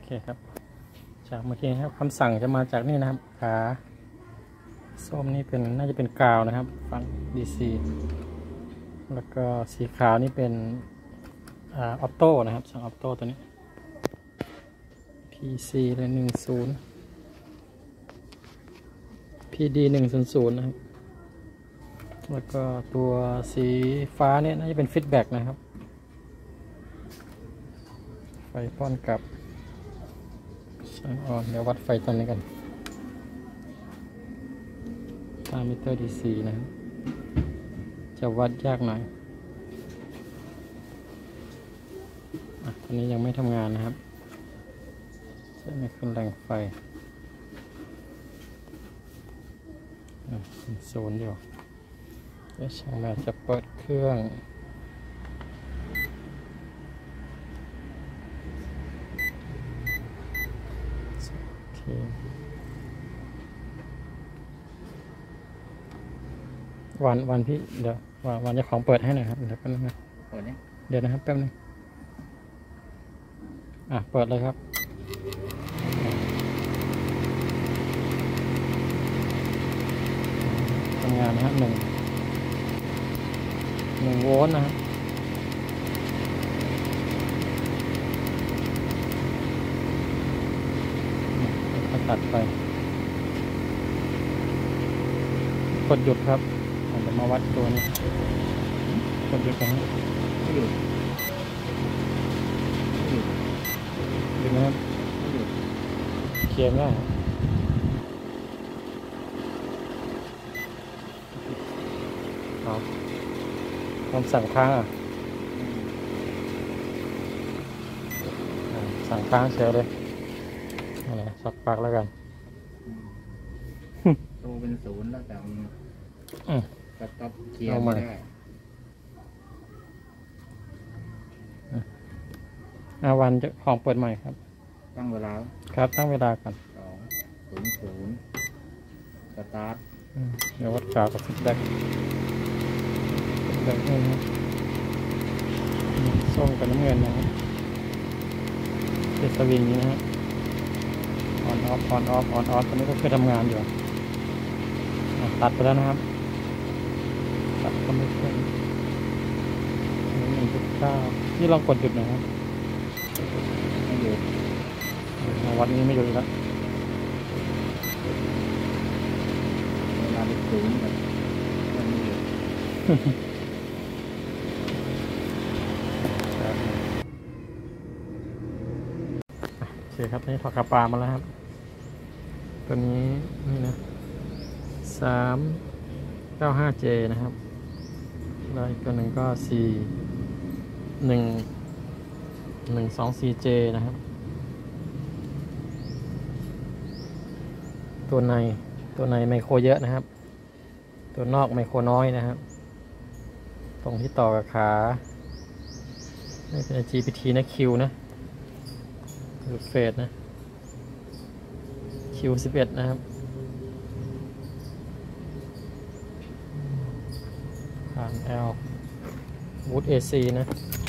ครับจากเมื่อกี้ครับคำสั่งจะมาจากนี่นะครับขาส้มนี่เป็นน่าจะเป็นกาวนะครับฝั่ง DC แล้วก็สีขาวนี่เป็นออโต้นะครับสั่งออโต้ตัวนี้ PC เลย10 PD 100นะครับแล้วก็ตัวสีฟ้าเนี่ยน่าจะเป็นฟีดแบ็กนะครับไฟป้อนกลับช่างอ่อนเดี๋ยววัดไฟตอนนี้กันตามมิเตอร์ DC นะครับจะวัดยากหน่อยตอนนี้ยังไม่ทำงานนะครับจะไม่ขึ้นแรงไฟศูนย์เดียวเดี๋ยวช่างแม่จะเปิดเครื่องวันพี่เดี๋ยววันจะของเปิดให้หน่อยครับเดี๋ยวแป๊บนึงนะเปิดเนี่ยเดี๋ยวนะครับแป๊บนึงเปิดเลยครับทำงานนะครับ1 โวลต์นะครับตัดไปกดหยุดครับจะมาวัดตัวนี้กดหยุดกันไม่หยุดดูนะครับเคลียร์ง่ายคำสั่งค้างสั่งค้างเฉยเลยสักปากแล้วกันตัวเป็น0แล้วแต่สต็อปเคลียร์ไม่ได้วันจะของเปิดใหม่ครับตั้งเวลาครับตั้งเวลากัน 2:00สตาร์ทเดี๋ยววัดกาวกับฟีดแบ็กนี่นะส้มกับน้ำเงินนะครับเป็นสวิงนี้นะฮะออนออฟตอนนี้ก็คือทำงานอยู่ตัดไปแล้วนะครับตัดก็ไม่ขึ้น1.9นี่ลองกดหยุดนะครับไม่หยุดวัดนี้ไม่หยุดแล้วเวลาเป็น0แบบไม่หยุดโอเคครับนี่ถอดกระปามาแล้วครับตัวนี้นี่นะ395J นะครับแล้วอีกตัวหนึ่งก็124J นะครับตัวในไมโครเยอะนะครับตัวนอกไมโครน้อยนะครับตรงที่ต่อกับขานี่เป็น GPT นะ Q นะหรือเฟสนะ Q11 นะครับผ่าน L Wood AC นะ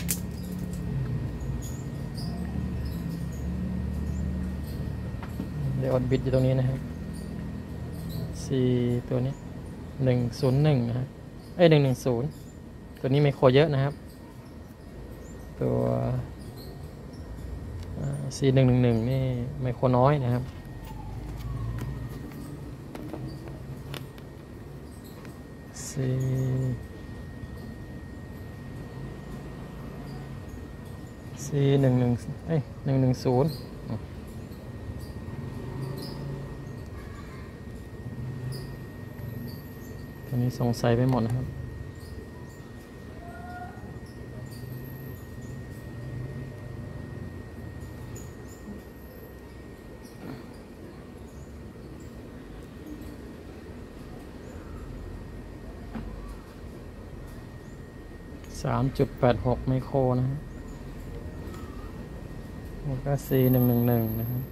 เดี๋ยวอดบิดอยู่ตรงนี้นะครับ C ตัวนี้101นะครับ110ตัวนี้ไมโครเยอะนะครับตัว C111 นี่ไมโครน้อยนะครับ110ตัวนี้สงสัยไปหมดนะครับ3.86 ไมโครนะครับแล้วก็ C111 นะครับ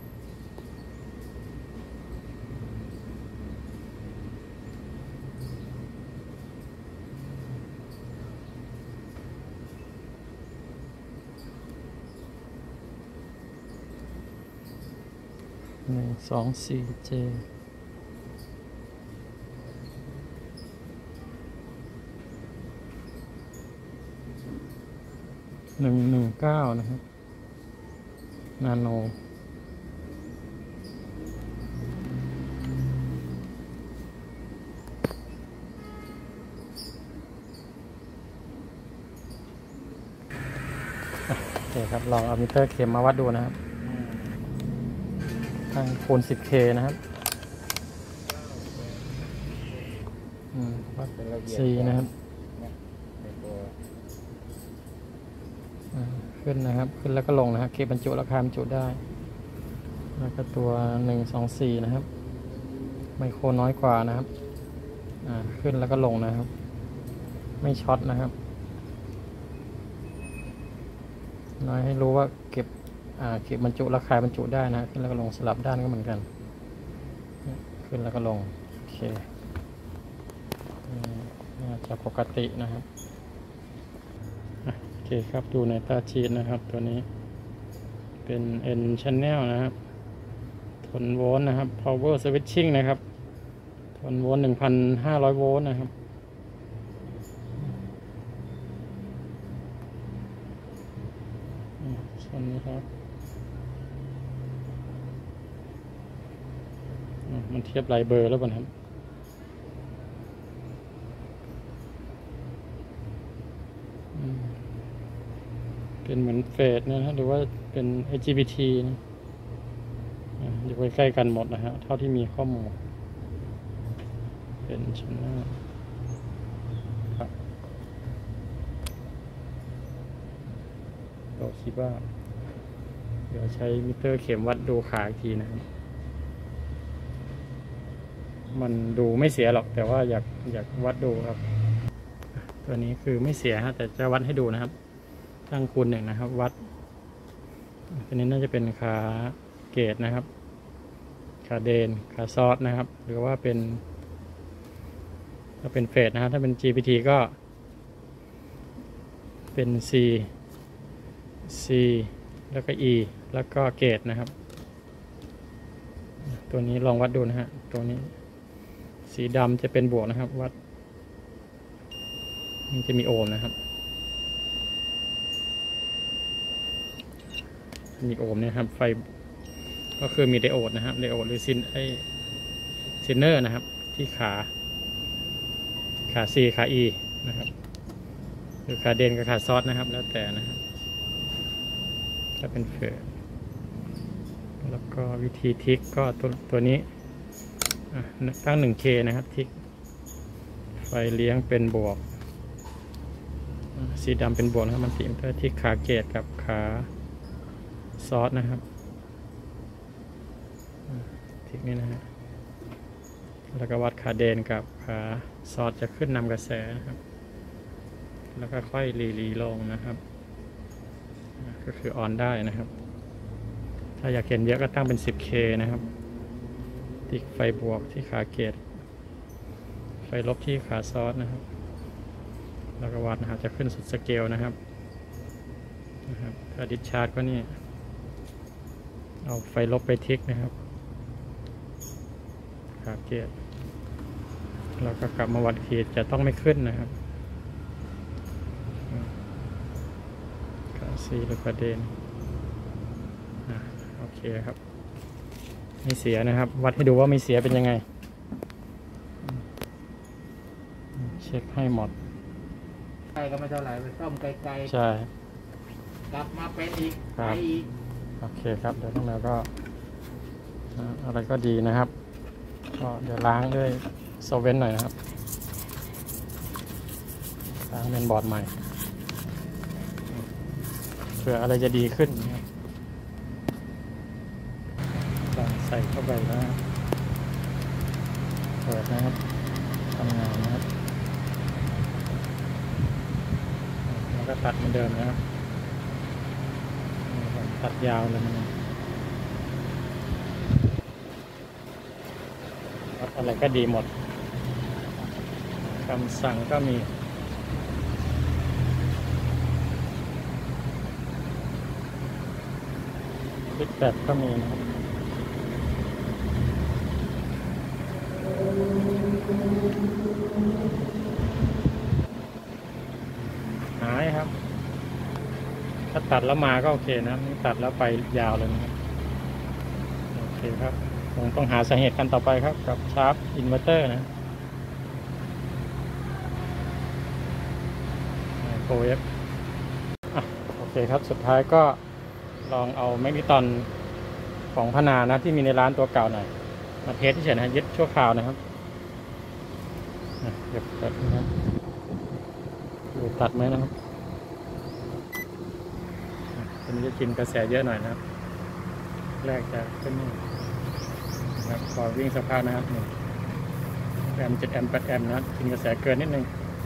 124J 119นะครับนาโนโอเคครับลองเอามิเตอร์เข็มมาวัดดูนะครับทางคูณ 10K นะครับวัดCนะครับขึ้นนะครับขึ้นแล้วก็ลงนะครับเก็บบรรจุราคาบรรจุได้แล้วก็ตัว124นะครับไมโครน้อยกว่านะครับขึ้นแล้วก็ลงนะครับไม่ช็อตนะครับน้อยให้รู้ว่าเก็บบรรจุราคาบรรจุได้นะขึ้นแล้วก็ลงสลับด้านก็เหมือนกันขึ้นแล้วก็ลงโอเคน่าจะปกตินะครับโอเคครับดูในตาชีตนะครับตัวนี้เป็น N channel นะครับทนโวลต์นะครับ power switching นะครับทนโวลต์ 1,500 โวลต์นะครับส่วนนี้ครับมันเทียบหลายเบอร์แล้วป่ะครับเป็นเหมือนเฟสนะหรือว่าเป็น IGBT นะอยู่ใกล้ๆกันหมดนะฮะเท่าที่มีข้อมูลเป็นชั้นหน้าครับเราคิดว่าเดี๋ยวใช้มิเตอร์เข็มวัดดูขาอีกทีนะครับมันดูไม่เสียหรอกแต่ว่าอยากวัดดูครับตัวนี้คือไม่เสียฮะแต่จะวัดให้ดูนะครับตั้งคูณ1นะครับวัดตัวนี้น่าจะเป็นขาเกตนะครับขาเดนขาซอสนะครับหรือว่าเป็นถ้าเป็นเฟสนะครับถ้าเป็น GPT ก็เป็น C แล้วก็ E แล้วก็เกตนะครับตัวนี้ลองวัดดูนะฮะตัวนี้สีดำจะเป็นบวกนะครับวัดนี่จะมีโอห์มนะครับมีโอห์มเนี่ยครับไฟก็คือมีไดโอดนะครับไดโอดหรือซินเนอร์นะครับที่ขา C ขา E นะครับหรือขาเดนกับขาซอสนะครับแล้วแต่นะครับถ้าเป็นเฟสแล้วก็วิธีทิกก็ตัวนี้ตั้ง 1K นะครับทิกไฟเลี้ยงเป็นบวกสีดำเป็นบวกนะครับมันติดที่ขาเกตกับขาซอสนะครับทิกนี้นะฮะแล้วก็วัดขาเดนกับขาซอสจะขึ้นนำกระแสนะครับแล้วก็ค่อยรีลงนะครับก็คือออนได้นะครับถ้าอยากเห็นเยอะก็ตั้งเป็น 10K นะครับติดไฟบวกที่ขาเกตไฟลบที่ขาซอสนะครับแล้วก็วัดนะครับจะขึ้นสุดสเกลนะครับถ้าดิสชาร์จก็นี่เอาไฟลบไปทิกนะครับขาเกตแล้วก็กลับมาวัดขีดจะต้องไม่ขึ้นนะครับขาซีหรือขาเดนโอเคครับไม่เสียนะครับวัดให้ดูว่าไม่เสียเป็นยังไงเช็คให้หมดไกลก็ไม่เท่าไหร่ไปซ่อมไกลๆใช่กลับมาเป็นอีกไปอีกโอเคครับเดี๋ยวทั้งนั้นก็อะไรก็ดีนะครับก็เดี๋ยวล้างด้วยโซเวนต์หน่อยนะครับล้างเป็นบอร์ดใหม่เผื่ออะไรจะดีขึ้นนะครับใส่เข้าไปแล้วเปิดนะครับทำงานนะครับแล้วก็ตัดเหมือนเดิมนะครับตัดยาวเลยนะอะไรก็ดีหมดคำสั่งก็มีฟิกแบตก็มีนะครับหายครับถ้าตัดแล้วมาก็โอเคนะนี่ตัดแล้วไปยาวเลยนะครับโอเคครับคงต้องหาสาเหตุกันต่อไปครับกับชาร์ปอินเวอร์เตอร์นะโฟเอฟโอเคครับสุดท้ายก็ลองเอาแมกนิตอนของพนานะที่มีในร้านตัวเก่าหน่อยมาเทสที่เฉยนะยึดชั่วคราวนะครับเดี๋ยวตัดนะครับดูตัดไหมนะครับตัวนี้จะกินกระแสเยอะหน่อยนะครับแรกจะขึ้นนี่นะครับพอวิ่งสักพักนะครับแอม7 แอมป์8 แอมป์นะครับกินกระแสเกินนิดนึง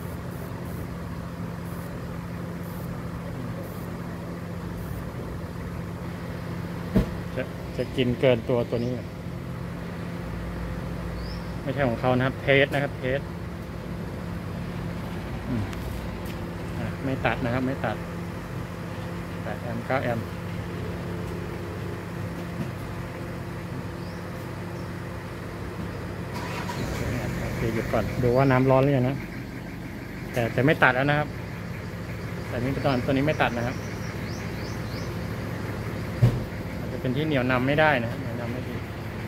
จะกินเกินตัวนี้ไม่ใช่ของเขานะครับเทสนะครับเทสไม่ตัดนะครับไม่ตัด8 แอมป์9 แอมป์โอเคหยุดก่อนดูว่าน้ำร้อนหรือยังนะแต่ไม่ตัดแล้วนะครับแต่นี้ตัวนี้ไม่ตัดนะครับอาจจะเป็นที่เหนียวนำไม่ได้นะเหนียวนำไม่ดี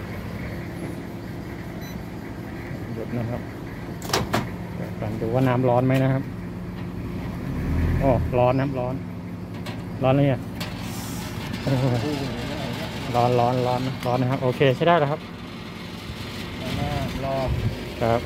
หยุดนะครับก่อนดูว่าน้ำร้อนไหมนะครับโอ้ร้อนน้ำร้อนเลยเนี่ยร้อนนะครับโอเคใช้ได้แล้วครับรอครับ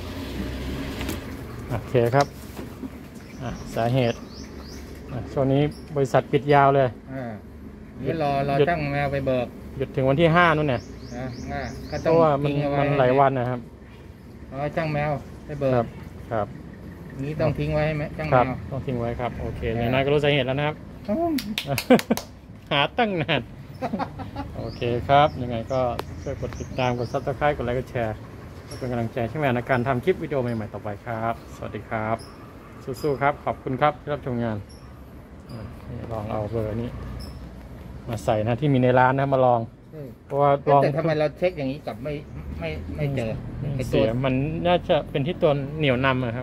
โอเคครับสาเหตุช่วงนี้บริษัทปิดยาวเลยนี่รอช่างแมวไปเบิกหยุดถึงวันที่5นู่นเนี่ยเพราะว่ามันหลายวันนะครับรอช่างแมวไปเบิกครับนี้ต้องทิ้งไว้ไหมช่างแมวต้องทิ้งไว้ครับโอเคอย่างน้อยก็รู้สาเหตุแล้วนะครับหาตั้งนานโอเคครับยังไงก็ช่วยกดติดตามกด Subscribe กดไลค์กดแชร์เป็นกำลังใจช่วยในการทำคลิปวิดีโอใหม่ๆต่อไปครับสวัสดีครับสู้ๆครับขอบคุณครับที่รับชมงานลองเอาเบอร์นี้มาใส่นะที่มีในร้านนะมาลองเพราะว่าลองแต่ทำไมเราเช็คอย่างนี้กับไม่เจอเสียมันน่าจะเป็นที่ตัวเหนียวนำนะครับ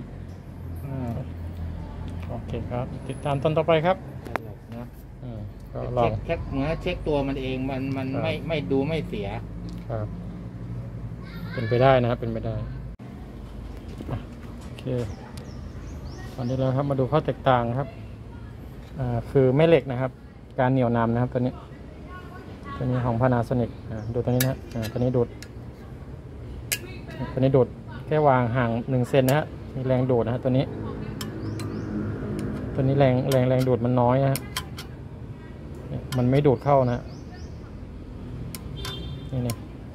โอเคครับติดตามตอนต่อไปครับก็ลองเช็คเหมือนเช็คตัวมันเองมันไม่ดูไม่เสียครับเป็นไปได้นะครับเป็นไปได้โอเคตอนนี้เราครับมาดูข้อแตกต่างครับคือแม่เหล็กนะครับการเหนี่ยวนำนะครับตัวนี้ของ Panasonic ดูตัวนี้นะตัวนี้ดูดแค่วางห่าง1 เซนนะฮะมีแรงดูดนะฮะตัวนี้แรงดูดมันน้อยนะฮะมันไม่ดูดเข้านะนี่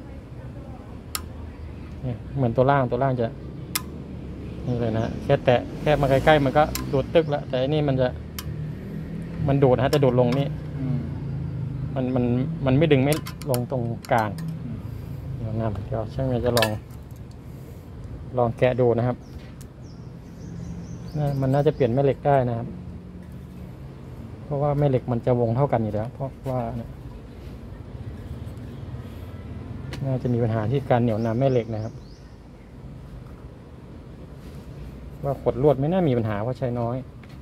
เหมือนตัวล่างจะนี่เลยนะแค่มาใกล้ๆมันก็ดูดตึกแล้วแต่อันนี้มันดูดนะจะดูดลงนี่มันไม่ดึงไม่ลงตรงกลางเดี๋ยวนะเดี๋ยวช่างจะลองแกะดูนะครับมันน่าจะเปลี่ยนแม่เหล็กได้นะครับเพราะว่าแม่เหล็กมันจะวงเท่ากันอยู่แล้วเพราะว่าน่าจะมีปัญหาที่การเหนี่ยวนำแม่เหล็กนะครับว่าขดลวดไม่น่ามีปัญหาเพราะใช้น้อย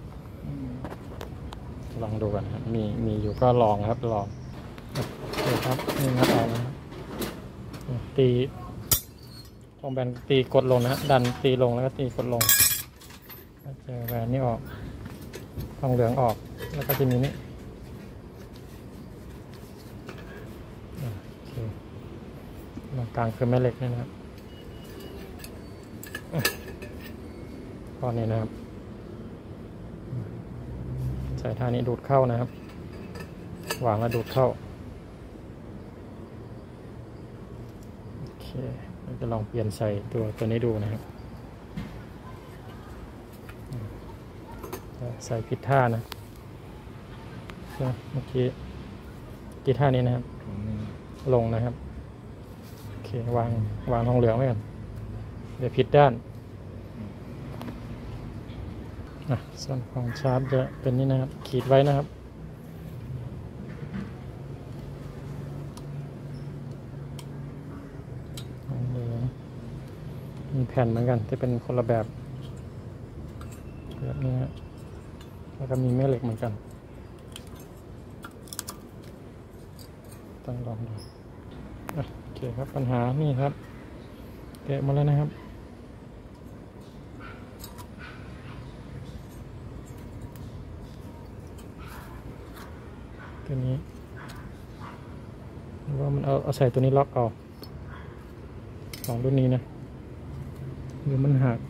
ลองดูกันครับมีอยู่ก็ลองครับลองโอเคครับนี่นะต่อนะครับตีตรงแบนตีกดลงนะดันตีลงแล้วก็ตีกดลงเจอแบนนี่ออกทองเหลืองออกแล้วก็จะมีนี่ตรงกลางคือแม่เหล็กนี่นะครับข้อนี้นะครับใส่ท่านี้ดูดเข้านะครับวางแล้วดูดเข้าโอเคเราจะลองเปลี่ยนใส่ตัวนี้ดูนะครับใส่ผิดท่านะเมื่อกี้ท่านี้นะครับลงนะครับโอเควางทองเหลืองไว้ก่อนเดี๋ยวผิดด้านส่วนของชาร์ปจะเป็นนี่นะครับขีดไว้นะครับมีแผ่นเหมือนกันที่เป็นคนละแบบนี้ฮะแล้วก็มีแม่เหล็กเหมือนกันต้องลองดูโอเคครับปัญหานี่ครับแกะมาแล้วนะครับตัวนี้ว่ามันเอาใส่ตัวนี้ล็อกเอาของรุ่นนี้นะหรือมันหัก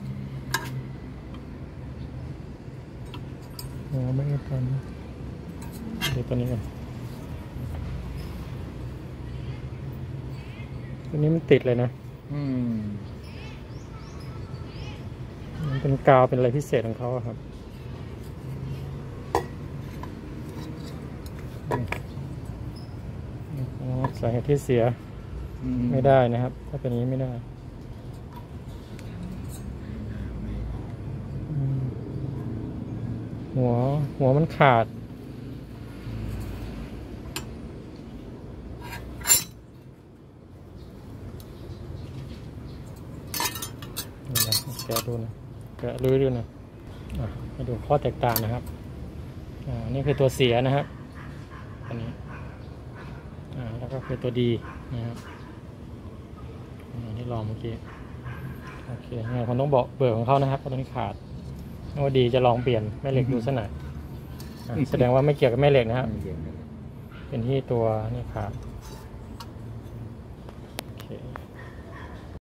ไม่ได้ทำเดี๋ยวตัวนี้กันตัวนี้มันติดเลยนะมันเป็นกาวเป็นอะไรพิเศษของเขาครับสาเหตุที่เสียไม่ได้นะครับถ้าเป็นอย่างนี้ไม่ได้หัวมันขาดนี่นะแกะดูนะแกะลุยดูนะมาดูข้อแตกต่างนะครับนี่คือตัวเสียนะครับอันนี้แล้วก็คือตัวดีนะครับที่ลองเมื่อกี้โอเคงั้นผมต้องบอกเบอร์ของเขานะครับเพราะตัวนี้ขาดว่าดีจะลองเปลี่ยนแม่เหล็กดูสักหน่อยแสดงว่าไม่เกี่ยวกับแม่เหล็กนะครับเป็นที่ตัวนี่ขาด